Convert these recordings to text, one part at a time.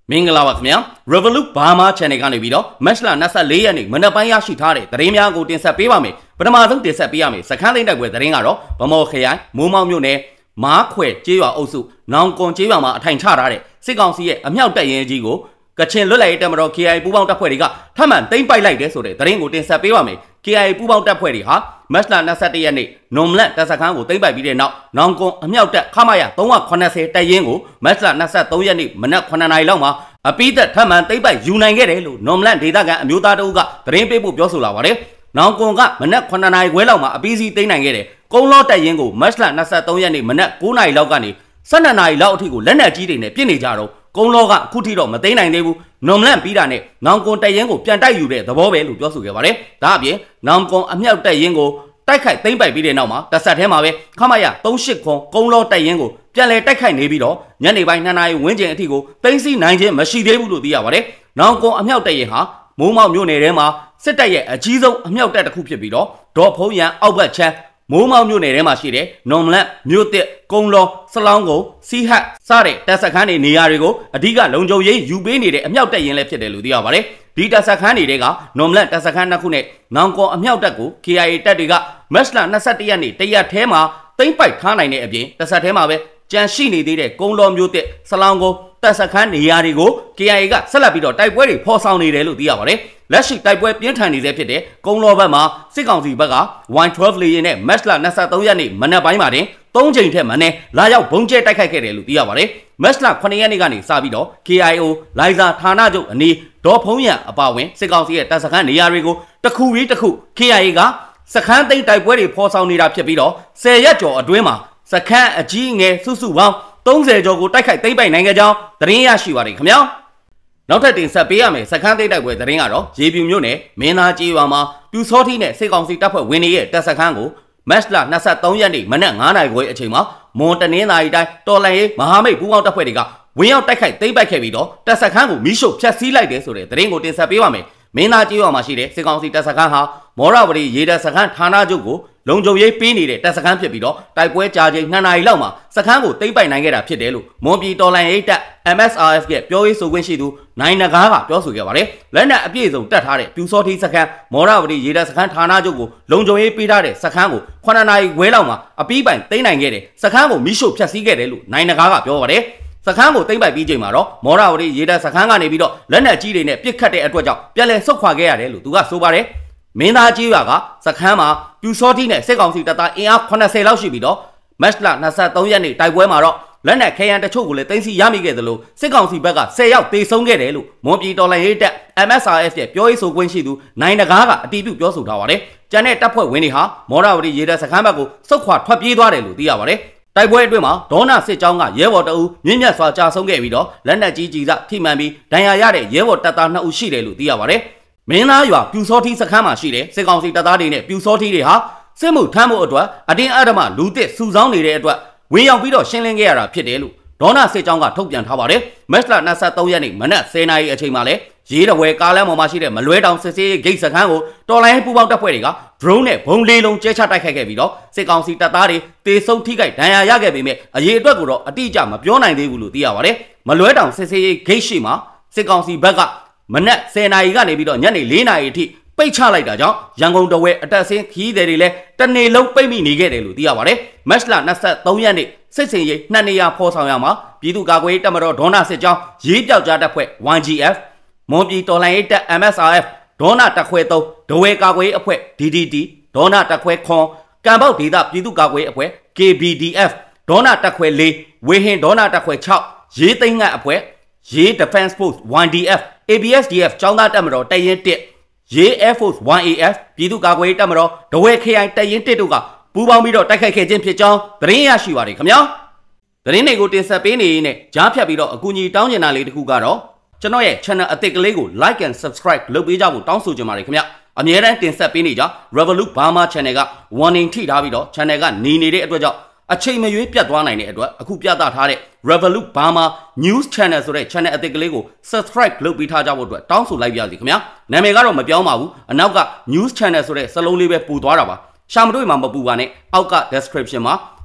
မင်္ဂလာပါခင်ဗျာ Revolut Burma Channel ကနေပြီးတော့ Match လ24ရက်နေ့မနက်ပိုင်းရရှိထားတဲ့သတင်းများကိုတင်ဆက်ပေးပါမယ်ပထမဆုံးတင်ဆက်ပေးရမယ်စခန်းသိမ်းတိုက်ပွဲသတင်းကတော့ဗမော်ခရိုင်မိုးမောက်မြို့နယ်မားခွဲကျေးရွာအုပ်စုနောင်ကွန်ကျေးရွာမှာအထိုင်ချထားတဲ့စစ်ကောင်စီရဲ့အမြောက်တပ်ရင်ကြီးကိုကချင်လွတ်လပ်ရေးတပ်မတော် KIA ပူးပေါင်းတပ်ဖွဲ့တွေကထပ်မံသိမ်းပိုက်လိုက်တဲ့ဆိုတဲ့သတင်းကိုတင်ဆက်ပေးပါမယ် KIA ပူးပေါင်းတပ်ဖွဲ့တွေဟာမတ်လ21ရက်နေ့နွန်မလတ်တပ်စခန်းကိုသိမ်းပိုက်ပြီးတဲ့နောက်နောင်ကွန်အမြောက်တပ်ခမရ380တပ်ရင်းကိုမတ်လ23ရက်နေ့မနက်9:00နာရီလောက်မှာအပိသက်ထပ်မံသိမ်းပိုက်ယူနိုင်ခဲ့တယ်လို့နွန်မလတ်ဒေသခံအမျိုးသားတအုပ်ကသတင်းပေးဖို့ပြောဆိုလာပါတယ်နောင်ကွန်ကမနက်9:00နာရီခွဲလောက်မှာအပိစီးသိမ်းနိုင်ခဲ့တယ်ကုန်းလောတပ်ရင်းကိုမတ်လ23ရက်နေ့မနက်9:00နာရီလောက်ကနေ12:00နာရီလောက်အထိကိုလက်နက်ကြီးတွေနဲ့ပြစ်နေကြတော့ကုန်းလောကအခုထိတော့မသိမ်းနိုင်သေးဘူးနွန်မလန့်ပြီးတာနဲ့နောင်ကွန်တပ်ရင်းကိုပြန်တိုက်ယူတဲ့သဘောပဲလို့ပြောဆိုခဲ့ပါတယ်ဒါအပြင်နောင်ကွန်အမြောက်တပ်ရင်းကိုတိုက်ခိုက်သိမ်းပိုက်ပြီးတဲ့နောက်မှာတဆက်ထဲမှာပဲခမရ38ခွန်ကုန်းလောတပ်ရင်းကိုပြန်လည်တိုက်ခိုက်နေပြီးတော့ညနေပိုင်း2 နာရီဝန်းကျင်အထိကိုသိမ်းဆည်းနိုင်ခြင်းမရှိသေးဘူးလို့သိရပါတယ်နောင်ကွန်အမြောက်တပ်ရင်းဟာမိုးမောက်မြို့နယ်ထဲမှာစစ်တပ်ရဲ့အကြီးဆုံးအမြောက်တပ်တစ်ခုဖြစ်ပြီးတော့ဒေါ်ဖုံးရန်အောက်ဘက်ချမ်းမိုးမောက်မြို့နယ်ထဲမှာရှိတဲ့နော်မလန့်မြို့တစ်ကုန်းလောစလောင်းကိုစီဟတ်စတဲ့တပ်စခန်းတွေနေရာတွေကိုအဓိကလုံခြုံရေးယူပေးနေတဲ့အမြောက်တပ်ရင်းလည်းဖြစ်တယ်လို့သိရပါတယ်ဒီတပ်စခန်းတွေကနော်မလန့်တပ်စခန်းတစ်ခုနဲ့နောင်ကွန်အမြောက်တပ်ကို KIA တပ်တွေကမတ်လ21ရက်နေ့တရက်ထဲမှာသိမ်းပိုက်ထားနိုင်တဲ့အပြင်တပ်စက်ထဲမှာပဲကြန့်ရှိနေသေးတဲ့ကုန်းလောမျိုးတစ်စလောင်းကိုတပ်စခန်းနေရာတွေကို KIA ကဆက်လက်ပြီးတော့တိုက်ပွဲတွေဖော်ဆောင်နေတယ်လို့သိရပါတယ်လက်ရှိတိုက်ပွဲပြင်းထန်နေသေးဖြစ်တဲ့ကုန်းလောဘက်မှာစစ်ကောင်စီဘက်က Y12 လေယာဉ်နဲ့မတ်လ23ရက်နေ့မနက်ပိုင်းမှာတင်3ချိန်ထက်မနည်းလာရောက်ဘုံကျဲတိုက်ခိုက်ခဲ့တယ်လို့သိရပါတယ်မတ်လ9ရက်နေ့ကနေစပြီးတော့ KIO လိုင်ဇာဌာနချုပ်အနီးဒေါ်ဖုံးရန်အပါဝင်စစ်ကောင်စီရဲ့တပ်စခန်းနေရာတွေကိုတစ်ခုပြီးတစ်ခု KIA ကစခန်းသိမ်းတိုက်ပွဲတွေဖော်ဆောင်နေတာဖြစ်ပြီးတော့10ရက်ကျော်အတွင်းမှာစခန်းအကြီးငယ်စုစုပေါင်း30ကျော်ကိုတိုက်ခိုက်သိမ်းပိုက်နိုင်ခဲ့ကြောင်းသတင်းရရှိပါတယ်ခင်ဗျာနောက်ထပ်တင်ဆက်ပေးရမယ်စခန်းသိမ်းတိုက်ပွဲသတင်းကတော့ရေပြူမြို့နယ်မင်းသားကြီးရွာမှာပြူစောထီနဲ့စစ်ကောင်စီတပ်ဖွဲ့ဝင်တွေရဲ့တပ်စခန်းကိုမတ်လ23ရက်နေ့မနက်9:00နာရီခွဲအချိန်မှာမွန်တနင်္သာရီတိုင်းတော်လန်ရေးမဟာမိတ်ပူးပေါင်းတပ်ဖွဲ့တွေကဝင်ရောက်တိုက်ခိုက်သိမ်းပိုက်ခဲ့ပြီးတော့တပ်စခန်းကိုမိရှုဖျက်ဆီးလိုက်တယ်ဆိုတဲ့သတင်းကိုတင်ဆက်ပေးပါမယ်မင်းသားကြီးရွာမှာရှိတဲ့စစ်ကောင်စီတပ်စခန်းဟာမောရဝတီရေတပ်စခန်းဌာနချုပ်ကိုလုံခြုံရေးပေးနေတဲ့တပ်စခန်းဖြစ်ပြီးတော့တိုက်ပွဲကြာချိန်2 နာရီလောက်မှာစခန်းကိုသိမ်းပိုက်နိုင်ခဲ့တာဖြစ်တယ်လို့မွန်ပြည်တော်လှန်ရေးတပ် MSRF ရဲ့ပြောရေးဆိုခွင့်ရှိသူနိုင်နဂါးကပြောဆိုခဲ့ပါတယ်လက်နက်အပြည့်စုံတက်ထားတဲ့ပြူစောထီစခန်းမောရဝတီရေတပ်စခန်းဌာနချုပ်ကိုလုံခြုံရေးပေးထားတဲ့စခန်းကို9 နာရီခွဲလောက်မှာအပြီးပိုင်သိမ်းနိုင်ခဲ့တယ်စခန်းကိုမိရှုဖျက်ဆီးခဲ့တယ်လို့နိုင်နဂါးကပြောပါတယ်စခန်းကိုသိမ်းပိုက်ပြီးချိန်မှာတော့မောရဝတီရေတပ်စခန်းကနေပြီးတော့လက်နက်ကြီးတွေနဲ့ပစ်ခတ်တဲ့အတွက်ကြောင့်ပြန်လည်ဆုတ်ခွာခဲ့ရတယ်လို့သူကဆိုပါတယ်မင်းသားကြီးရွာကစခန်းမှာပြူစောထီနဲ့စစ်ကောင်စီတပ်သားအင်အား80လောက်ရှိပြီးတော့မတ်လ23ရက်နေ့တိုက်ပွဲမှာတော့လက်နက်ခဲယမ်းတချို့ကိုလည်းသိမ်းဆည်းရမိခဲ့သလိုစစ်ကောင်စီဘက်က10ယောက်သေဆုံးခဲ့တယ်လို့မွန်ပြည်တော်လှန်ရေးတပ် MSRF ရဲ့ပြောရေးဆိုခွင့်ရှိသူနိုင်နဂါးကအတည်ပြုပြောဆိုထားပါတယ်ကျန်တဲ့တပ်ဖွဲ့ဝင်တွေဟာမောရဝတီရေတပ်စခန်းဘက်ကိုစုခွာထွက်ပြေးသွားတယ်လို့သိရပါတယ်တိုက်ပွဲအတွင်းမှာဒေါနာစစ်ကြောင်းကရဲဘော်တအုပ်မြင့်မြတ်စွာကြာဆုံးခဲ့ပြီးတော့လက်နက်ကြီးကြီးစထိမှန်ပြီးဒဏ်ရာရတဲ့ရဲဘော်တပ်သား2ဦးရှိတယ်လို့သိရပါတယ်မင်းသားရွာပြူစောထီစခန်းမှာရှိတဲ့စစ်ကောင်စီတပ်သားတွေနဲ့ပြူစောထီတွေဟာစစ်မှုထမ်းဖို့အတွက်အတင်းအဓမ္မလူသစ်စုဆောင်းနေတဲ့အတွက်ဝင်ရောက်ပြီးတော့ရှင်းလင်းခဲ့ရတာဖြစ်တယ်လို့ဒေါနာစစ်ကြောင်းကထုတ်ပြန်ထားပါတယ်မတ်လ23ရက်နေ့မနက်10:00နာရီအချိန်မှာလဲရေးတဝဲကားလမ်းပေါ်မှာရှိတဲ့မလွဲတောင်စစ်စေးဂိတ်စခန်းကိုတော်လိုင်းပူပေါင်းတပ်ဖွဲ့တွေက drone နဲ့ဘုံလေးလုံးကျဲချတိုက်ခိုက်ခဲ့ပြီးတော့စစ်ကောင်စီတပ်သားတွေတေဆုံးထိခိုက်ဒဏ်ရာရခဲ့ပေမဲ့အရေးအတွက်ကိုတော့အတိအကျမပြောနိုင်သေးဘူးလို့သိရပါတယ်မလွဲတောင်စစ်စေးဂိတ်ရှိမှာစစ်ကောင်စီဘက်ကမနက်10:00နာရီကနေပြီးတော့ညနေ4:00နာရီအထိပိတ်ချလိုက်တာကြောင့်ရန်ကုန်တဝဲအတက်ဆင်းခီးသည်တွေလည်းတနေ့လုံးပိတ်မိနေခဲ့တယ်လို့သိရပါတယ်မတ်လ23ရက်နေ့စစ်စင်ရေး2နေရာဖော်ဆောင်ရမှာပြည်သူ့ကာကွယ်ရေးတပ်မတော်ဒေါနာစစ်ကြောင်းရေးပြောက်ကြားတပ်ဖွဲ့ YGF မွန်ပြည်တော်လှန်ရေးတပ် MSRF ဒေါနာတပ်ခွဲ3ဒဝဲကာကွယ်ရေးအဖွဲ့ DDT ဒေါနာတပ်ခွဲခွန်ကံပေါက်ဒေသပြည်သူ့ကာကွယ်ရေးအဖွဲ့ KBDF ဒေါနာတပ်ခွဲ4ဝေဟင်ဒေါနာတပ်ခွဲ6ရေးသိမ်းငတ်အဖွဲ့ရေး Defense Force YDF ABSDF ចောင်းသားတပ်မတော်တရင်1ရေး Air Force 1AF ပြည်သူ့ကာကွယ်ရေးတပ်မတော်ဒဝဲခရိုင်တရင်1တို့ကပူးပေါင်းပြီးတော့တိုက်ခိုက်ခဲ့ခြင်းဖြစ်ကြောင်းသတင်းရရှိပါတယ်ခင်ဗျာသတင်းတွေကိုတင်ဆက်ပေးနေရင်းနဲ့ကြားဖြတ်ပြီးတော့အကူအညီတောင်းကျင်တာလေးတစ်ခုကတော့ကျွန်တော်ရဲ့ channel အသစ်ကလေးကို like and subscribe လုပ်ပေးကြဖို့တောင်းဆိုချင်ပါတယ်ခင်ဗျအမြဲတမ်းတင်ဆက်ပေးနေကြ Revolut Burma Channel က warning ထိထားပြီးတော့ channel ကနေနေတဲ့အတွက်ကြောင့်အချိန်မရွေးပြတ်သွားနိုင်တဲ့အတွက်အခုပြသထားတဲ့ Revolut Burma News Channel ဆိုတဲ့ channel အသစ်ကလေးကို subscribe လုပ်ပေးထားကြဖို့အတွက်တောင်းဆိုလိုက်ပါရစေခင်ဗျာနာမည်ကတော့မပြောင်းပါဘူးအနောက်က News Channel ဆိုတဲ့စလုံးလေးပဲပူသွားတာပါရှာမတွေ့မှာမပူပါနဲ့အောက်က description မှာ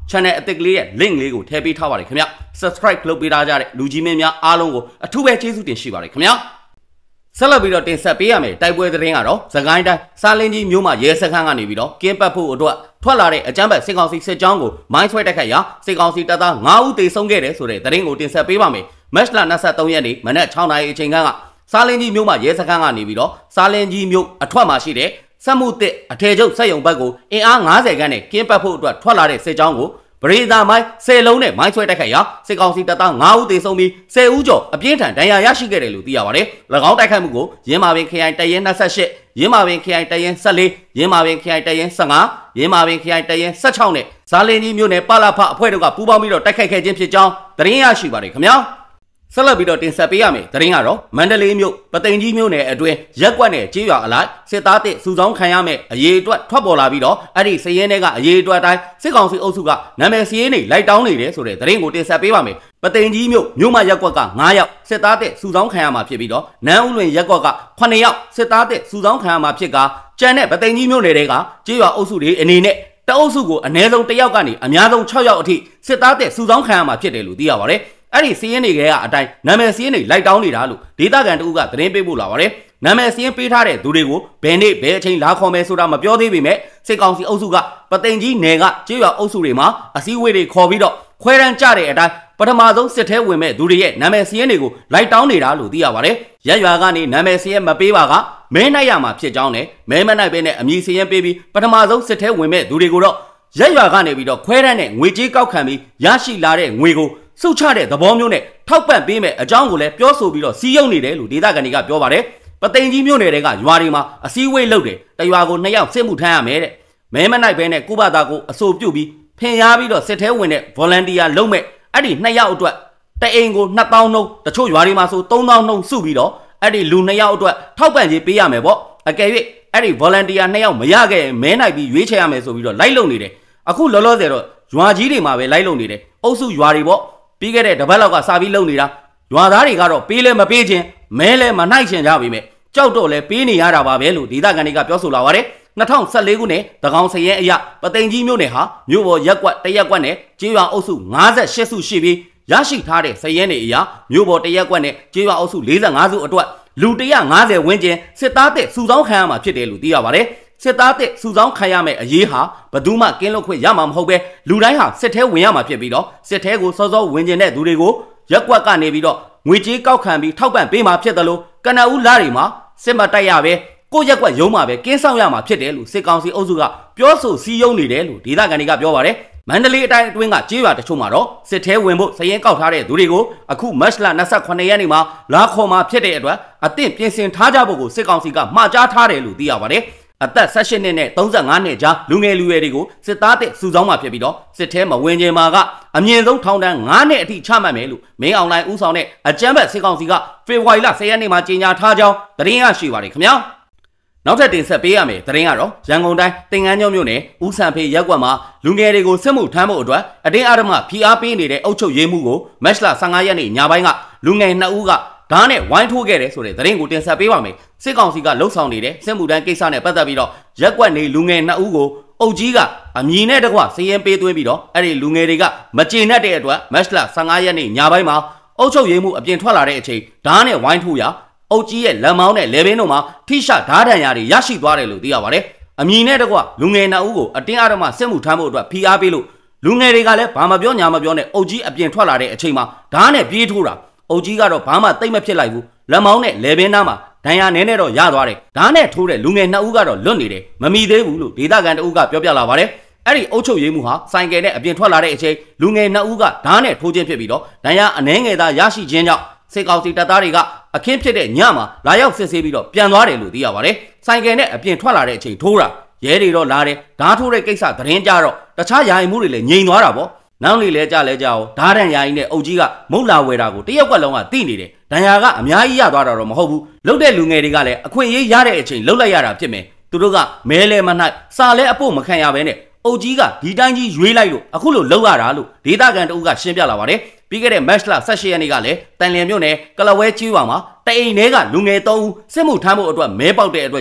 channel အသစ်ကလေးရဲ့ link လေးကိုထည့်ပေးထားပါတယ်ခင်ဗျ subscribe လုပ်ပေးထားကြတဲ့လူကြီးမင်းများအားလုံးကိုအထူးပဲကျေးဇူးတင်ရှိပါတယ်ခင်ဗျဆက်လက်ပြီးတော့တင်ဆက်ပေးရမယ်တိုက်ပွဲသတင်းကတော့စကိုင်းတိုင်းစားလင်းကြီးမြို့မှာရဲစခန်းကနေပြီးတော့ကင်းပတ်ဖို့အတွက်ထွက်လာတဲ့အကြမ်းဖက်စစ်ကောင်စီစစ်ကြောင်းကိုမိုင်းဆွဲတိုက်ခိုက်ရာစစ်ကောင်စီတပ်သား9ဦးသေဆုံးခဲ့တယ်ဆိုတဲ့သတင်းကိုတင်ဆက်ပေးပါမယ်မတ်လ23ရက်နေ့မနက်6နာရီအချိန်ကစားလင်းကြီးမြို့မှာရဲစခန်းကနေပြီးတော့စားလင်းကြီးမြို့အထွက်မှာရှိတဲ့စက်မှုတစ်အထည်ချုပ်စက်ရုံဘက်ကိုအင်အား90ခန်းနဲ့ကင်းပတ်ဖို့အတွက်ထွက်လာတဲ့စစ်ကြောင်းကိုပရိသာမိုင်း10လုံးနဲ့မိုင်းဆွဲတိုက်ခိုက်ရာစစ်ကောင်စီတပ်သား9ဦးသေဆုံးပြီး10ဦးကျော်အပြင်းထန်ဒဏ်ရာရရှိခဲ့တယ်လို့သိရပါတယ်။၎င်းတိုက်ခိုက်မှုကိုရင်းမာပင်ခရိုင်တရင်28ရင်းမာပင်ခရိုင်တရင်14ရင်းမာပင်ခရိုင်တရင်15ရင်းမာပင်ခရိုင်တရင်16နဲ့ဇာလင်းကြီးမြို့နယ်ပလဖအဖွဲ့တို့ကပူးပေါင်းပြီးတော့တိုက်ခိုက်ခဲ့ခြင်းဖြစ်ကြောင်းသတင်းရရှိပါတယ်ခင်ဗျာ။ဆက်လက်ပြီးတော့တင်ဆက်ပေးရမယ်သတင်းကတော့မန္တလေးမြို့ပသိမ်ကြီးမြို့နယ်အတွင်းရက်ကွက်နယ်ကြေးရွာအလိုက်စစ်သားတစ်စုဆောင်းခံရမယ်အရေးအတွက်ထွက်ပေါ်လာပြီးတော့အဲ့ဒီစည်ရင်းတွေကအရေးအတွက်တိုင်းစစ်ကောင်စီအုပ်စုကနာမည်စည်ရင်းတွေလိုက်တောင်းနေတယ်ဆိုတဲ့သတင်းကိုတင်ဆက်ပေးပါမယ်ပသိမ်ကြီးမြို့မရက်ကွက်က9ယောက်စစ်သားတစ်စုဆောင်းခံရမှာဖြစ်ပြီးတော့နန်းဦးလွင်ရက်ကွက်က9ယောက်စစ်သားတစ်စုဆောင်းခံရမှာဖြစ်ကကျန်တဲ့ပသိမ်ကြီးမြို့နယ်တွေကကြေးရွာအုပ်စုတွေအနေနဲ့တအုပ်စုကိုအနည်းဆုံး1ယောက်ကနေအများဆုံး6ယောက်အထိစစ်သားတစ်စုဆောင်းခံရမှာဖြစ်တယ်လို့သိရပါတယ်အဲ့ဒီစီးရင်တွေကအတိုင်းနာမည်စီးရင်တွေလိုက်တောင်းနေတာလို့ဒေသခံတအုပ်ကသတင်းပေးပို့လာပါတယ်နာမည်စီးရင်ပေးထားတဲ့သူတွေကိုဘယ်နေ့ဘယ်အချိန်လာခေါ်မယ်ဆိုတာမပြောသေးပေမဲ့စစ်ကောင်စီအုပ်စုကပသိမ်ကြီးနယ်ကကြေးရွာအုပ်စုတွေမှာအစည်းအဝေးတွေခေါ်ပြီးတော့ခွဲတန်းကြတဲ့အတိုင်းပထမဆုံးစစ်ထဲဝင်မဲ့သူတွေရဲ့နာမည်စီးရင်တွေကိုလိုက်တောင်းနေတာလို့သိရပါတယ်ရက်ရွာကနေနာမည်စီးရင်မပေးပါကမဲနိုင်ရမှာဖြစ်ကြောင်းနဲ့မဲမနိုင်ပဲနဲ့အမည်စီးရင်ပေးပြီးပထမဆုံးစစ်ထဲဝင်မဲ့သူတွေကိုတော့ရက်ရွာကနေပြီးတော့ခွဲတန်းနဲ့ငွေကြေးကောက်ခံပြီးရရှိလာတဲ့ငွေကိုစုချတဲ့သဘောမျိုးနဲ့ထောက်ပံ့ပေးမယ်အကြောင်းကိုလည်းပြောဆိုပြီးတော့စီးရုံနေတယ်လို့ဒေသခံတွေကပြောပါတယ်ပသိမ်ကြီးမြို့နယ်တွေကရွာတွေမှာအစည်းအဝေးလုပ်တယ်တရွာကို2ယောက်စစ်မှုထမ်းရမယ်တဲ့မဲမနိုင်ပဲနဲ့ကုဘတာကိုအဆိုပြုတ်ပြီးဖင်ရပြီးတော့စစ်ထဲဝင်တဲ့ volunteer လုပ်မဲ့အဲ့ဒီ2ယောက်အတွက်တအိမ်ကို2000နှုန်းတချို့ရွာတွေမှာဆို3000နှုန်းစုပြီးတော့အဲ့ဒီလူ2ယောက်အတွက်ထောက်ပံ့ကြေးပေးရမယ်ပေါ့အကယ်၍အဲ့ဒီ volunteer 2ယောက်မရခဲ့ရင်မဲနိုင်ပြီးရွေးချယ်ရမယ်ဆိုပြီးတော့လိုက်လုံနေတယ်အခုလောလောဆယ်တော့ရွာကြီးတွေမှာပဲလိုက်လုံနေတယ်အုပ်စုရွာတွေပေါ့ပြီးခဲ့တဲ့တပတ်လောက်ကစာပြီးလုံနေတာရွာသားတွေကတော့ပေးလဲမပေးခြင်းမဲလဲမနိုင်ချင်ကြပါပဲကြောက်တော့လဲပေးနေရတာပါပဲလို့ဒေသခံတွေကပြောဆိုလာပါတယ်2014ခုနှစ်တကောင်စရဲအရပသိမ်ကြီးမြို့နယ်ဟာမြို့ပေါ်ရက်ကွက်တရက်ကွက်နဲ့ကြေးရွာအုပ်စု58စုရှိပြီးရရှိထားတဲ့စရဲနေအရမြို့ပေါ်တရက်ကွက်နဲ့ကြေးရွာအုပ်စု45စုအတွက်လူ150ဝန်းကျင်စစ်သားတဲ့စုဆောင်းခံရမှာဖြစ်တယ်လို့သိရပါတယ်စစ်သားတဲ့စုဆောင်းခံရမယ့်အရေးဟာဘယ်သူမှကင်းလွတ်ခွင့်ရမှာမဟုတ်ပဲလူတိုင်းဟာစစ်ထဲဝင်ရမှာဖြစ်ပြီးတော့စစ်ထဲကိုစောစောဝင်ကျင်တဲ့သူတွေကိုရက်ကွက်ကနေပြီးတော့ငွေကြေးကောက်ခံပြီးထောက်ပံ့ပေးမှာဖြစ်တယ်လို့ကနဦးလာတွေမှာစစ်မတိုက်ရပဲကိုရက်ကွက်ရုံးမှာပဲကင်းဆောင်ရမှာဖြစ်တယ်လို့စစ်ကောင်စီအုပ်စုကပြောဆိုစည်းရုံးနေတယ်လို့ဒေသခံတွေကပြောပါတယ်မန္တလေးအတိုင်းအတွင်းကကြေးရွာတချို့မှာတော့စစ်ထဲဝင်ဖို့စရင်ကောက်ထားတဲ့သူတွေကိုအခုမတ်လ28ရက်နေ့မှာလာခေါ်မှာဖြစ်တဲ့အတွက်အသင့်ပြင်ဆင်ထားကြဖို့ကိုစစ်ကောင်စီကမှာကြားထားတယ်လို့သိရပါတယ်အသက်18နှစ်နဲ့35နှစ်ကြားလူငယ်လူရွယ်တွေကိုစစ်သားတဲ့စုဆောင်းမှာဖြစ်ပြီးတော့စစ်ထဲမဝင်ခြင်းမှာကအမြင့်ဆုံးထောင်ဒဏ်9နှစ်အထိချမှတ်မယ်လို့မင်းအွန်လိုင်းဦးဆောင်တဲ့အကြမ်းဖက်စစ်ကောင်စီကဖေဖော်ဝါရီလ10ရက်နေ့မှာကြေညာထားကြောင်းသတင်းရရှိပါတယ်ခင်ဗျာနောက်ထပ်တင်ဆက်ပေးရမယ်သတင်းကတော့ရန်ကုန်တိုင်းတင်ငန်းကျွန်းမြို့နယ်ဦးဆန်ဖေးရက်ကွက်မှာလူငယ်တွေကိုစစ်မှုထမ်းဖို့အတွက်အတင်းအဓမ္မဖိအားပေးနေတဲ့အုပ်ချုပ်ရေးမှုကိုမတ်လ15ရက်နေ့ညပိုင်းကလူငယ်2ဦးကဓာတ်နဲ့ဝိုင်းထိုးခဲ့တယ်ဆိုတဲ့သတင်းကိုတင်ဆက်ပေးပါမယ်စစ်ကောင်စီကလှုပ်ဆောင်နေတဲ့စစ်မှုထမ်းကိစ္စနဲ့ပတ်သက်ပြီးတော့ရက်ကွက်နေလူငယ်2ဦးကိုအုပ်ကြီးကအမည်နဲ့တကွစည်ရင်ပေးသွင်းပြီးတော့အဲ့ဒီလူငယ်တွေကမကျေနပ်တဲ့အတွက်မတ်လ15ရက်နေ့ညပိုင်းမှာအုပ်ချုပ်ရေးမှုအပြင်ထွက်လာတဲ့အချိန်ဓာတ်နဲ့ဝိုင်းထိုးရအုပ်ကြီးရဲ့လက်မောင်းနဲ့လေဘင်းတို့မှာထိရှဓာတ်ဒဏ်ရာတွေရရှိသွားတယ်လို့သိရပါတယ်အမည်နဲ့တကွလူငယ်2ဦးကိုအတင်းအဓမ္မစစ်မှုထမ်းဖို့အတွက်ဖိအားပေးလို့လူငယ်တွေကလည်းဘာမပြောညာမပြောနဲ့အုပ်ကြီးအပြင်ထွက်လာတဲ့အချိန်မှာဓာတ်နဲ့ပြေးထိုးတာအုပ်ကြီးကတော့ဘာမှတိတ်မဖြစ်လိုက်ဘူးလက်မောင်းနဲ့လေဘင်းသားမှာဒဏ်ရာနည်းနည်းတော့ရသွားတယ်ဓာတ်နဲ့ထိုးတဲ့လူငယ်2ဦးကတော့လွတ်နေတယ်မမီသေးဘူးလို့ဒေသခံတအုပ်ကပြောပြလာပါတယ်အဲ့ဒီအုပ်ချုပ်ရေးမှုဟာဆိုင်ကယ်နဲ့အပြင်ထွက်လာတဲ့အချိန်လူငယ်2ဦးကဓာတ်နဲ့ထိုးခြင်းဖြစ်ပြီးတော့ဒဏ်ရာအနှဲငယ်သာရရှိခြင်းကြောင့်စစ်ကောင်စီတပ်သားတွေကအခင်းဖြစ်တဲ့ညမှာလာရောက်စစ်ဆေးပြီးတော့ပြန်သွားတယ်လို့သိရပါတယ်ဆိုင်ကယ်နဲ့အပြင်ထွက်လာတဲ့အချိန်ထိုးတာရဲတွေတော့လာတယ်ဓာတ်ထိုးတဲ့ကိစ္စသတင်းကြတော့တခြားယာယီမှုတွေလည်းငြိမ်သွားတာပေါ့နောက်လေလဲကြလဲကြအောင်ဓာတ်ဒဏ်ရာကြီးနဲ့အုပ်ကြီးကမုတ်လာဝယ်တာကိုတရက်ကွက်လုံးကသိနေတယ်ဒဏ်ရာကအများကြီးရသွားတာတော့မဟုတ်ဘူးလုတ်တဲ့လူငယ်တွေကလည်းအခွင့်အရေးရတဲ့အချိန်လုတ်လိုက်ရတာဖြစ်မယ်သူတို့ကမဲလဲမနိုင်စာလဲအဖို့မခံရဘဲနဲ့အုပ်ကြီးကဒီတိုင်းကြီးရွေးလိုက်လို့အခုလိုလုတ်ရတာလို့ဒေသခံတအုပ်ကရှင်းပြလာပါတယ်ပြီးခဲ့တဲ့မတ်လ18ရက်နေ့ကလည်းတန်လျင်မြို့နယ်ကလဝဲကျွေးပါမှာတအိမ်ထဲကလူငယ်3ဦးစစ်မှုထမ်းဖို့အတွက်မဲပေါက်တဲ့အတွက်ကြောင့်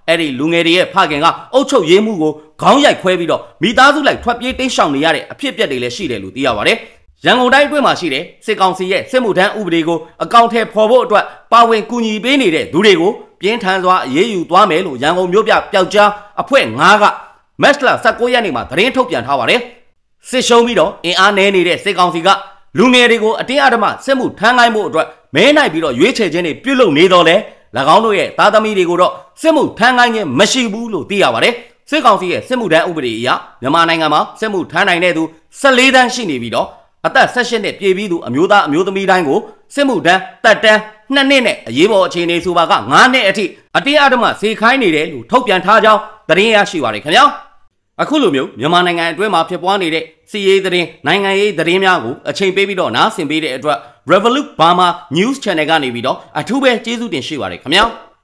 အဲ့ဒီလူငယ်တွေရဲ့ဖခင်ကအုတ်ချုပ်ရေးမှုကိုခေါင်းရိုက်ခွဲပြီးတော့မိသားစုလိုက်ထွက်ပြေးတိမ်းရှောင်နေရတဲ့အဖြစ်အပျက်တွေလည်းရှိတယ်လို့သိရပါတယ်ရန်ကုန်တိုင်းအတွင်းမှာရှိတဲ့စစ်ကောင်စီရဲ့စစ်မှုထမ်းဥပဒေကိုအကောင့်ထဲပေါ်ဖို့အတွက်ပါဝင်ကူညီပေးနေတဲ့သူတွေကိုပြင်းထန်စွာအေးအေးယူသွားမယ်လို့ရန်ကုန်မြို့ပြပျောက်ကြားအဖွဲ့9ကမတ်လ19ရက်နေ့မှာသတင်းထုတ်ပြန်ထားပါတယ်စစ်ရှုံးပြီးတော့အင်အားနည်းနေတဲ့စစ်ကောင်စီကလူငယ်တွေကိုအတင်းအဓမ္မစစ်မှုထမ်းခိုင်းဖို့အတွက်မဲနိုင်ပြီးတော့ရွေးချယ်ခြင်းတွေပြုလုပ်နေတော့လဲ၎င်းတို့ရဲ့သားသမီးတွေကိုတော့စစ်မှုထမ်းခိုင်းခြင်းမရှိဘူးလို့သိရပါတယ်စစ်ကောင်စီရဲ့စစ်မှုထမ်းဥပဒေအရမြန်မာနိုင်ငံမှာစစ်မှုထမ်းနိုင်တဲ့သူ14တန်းရှိနေပြီးတော့အသက်18နှစ်ပြည့်ပြီးသူအမျိုးသားအမျိုးသမီးတိုင်းကိုစစ်မှုထမ်းတက်တန်း2နှစ်နဲ့အရေးပေါ်အခြေအနေဆိုပါက9နှစ်အထိအတင်းအဓမ္မစေခိုင်းနေတယ်လို့ထုတ်ပြန်ထားကြောင်းသတင်းရရှိပါတယ်ခင်ဗျာအခုလိုမျိုးမြန်မာနိုင်ငံအတွင်းမှာဖြစ်ပွားနေတဲ့စီးရေးသတင်းနိုင်ငံရေးသတင်းများကိုအချိန်ပေးပြီးတော့နားဆင်ပေးတဲ့အတွက် Revolut Burma News Channel ကနေပြီးတော့အထူးပဲကျေးဇူးတင်ရှိပါတယ်ခင်ဗျာ